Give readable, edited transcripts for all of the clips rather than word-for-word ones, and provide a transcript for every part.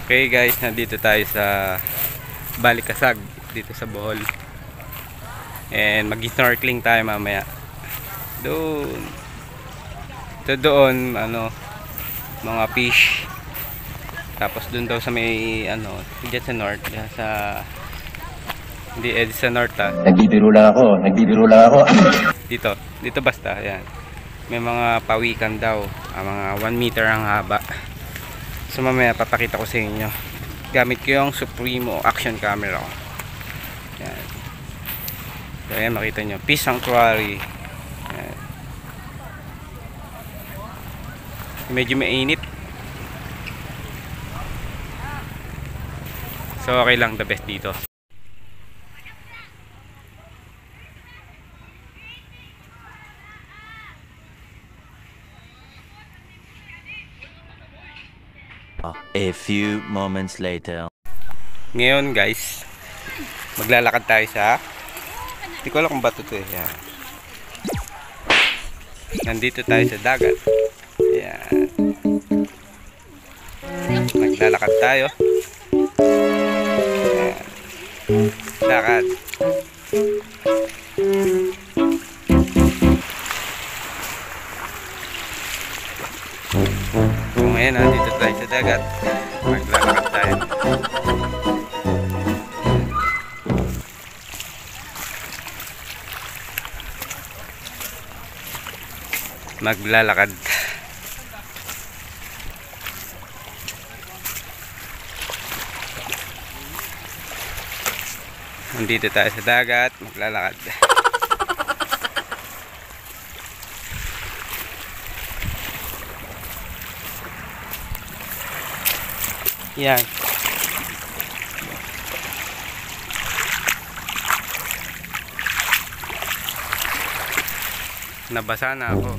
Okay guys, nandito tayo sa Balikasag dito sa Bohol. And mag-snorkeling tayo mamaya. Doon. Ito doon, mga fish. Tapos doon daw sa may, diyan sa north, diyan sa, hindi, sa north Nagbibiro lang ako. Dito basta, yan. May mga pawikan daw, mga 1 meter ang haba. So mamaya papakita ko sa inyo. Gamit ko yung Supremo action camera ko. Yan. So ayan, makita nyo, Peace Sanctuary. Yan. Medyo mainit. So okay lang, the best dito. A few moments later. Ngayon guys, maglalakad tayo sa, hindi ko alam kung bato to eh. Yan. Nandito tayo sa dagat. Yan. Maglalakad tayo. Yan. Lakad. So ngayon nandito tayo sa dagat. Maglalakad tayo. Maglalakad. Nandito tayo sa dagat, maglalakad. Yan. Nabasa na ako.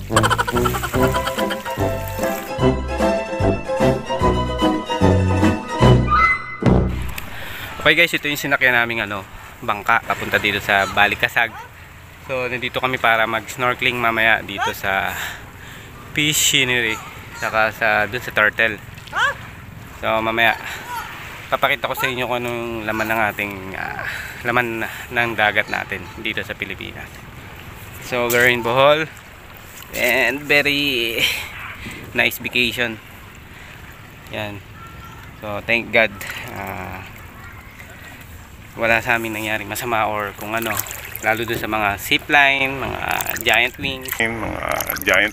Okay guys, ito yung sinakyan naming bangka papunta dito sa Balikasag. So nandito kami para mag-snorkeling mamaya dito sa fish scenery, saka dun sa turtle. So mamaya papakita ko sa inyo kung anong laman ng ating laman ng dagat natin dito sa Pilipinas. So we're in Bohol and very nice vacation. Yan. So thank God wala sa amin nangyaring masama or kung lalo doon sa mga zipline, mga giant wings, giant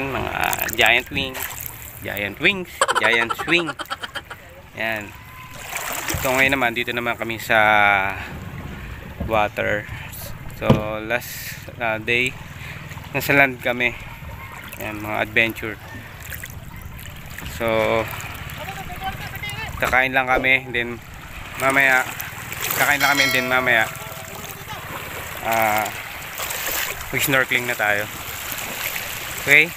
swing. Yan. So ngayon naman dito naman kami sa water. So last day nasa land kami. Yan, mga adventure. So kakain lang kami, then mamaya mag-snorkeling na tayo. Okay?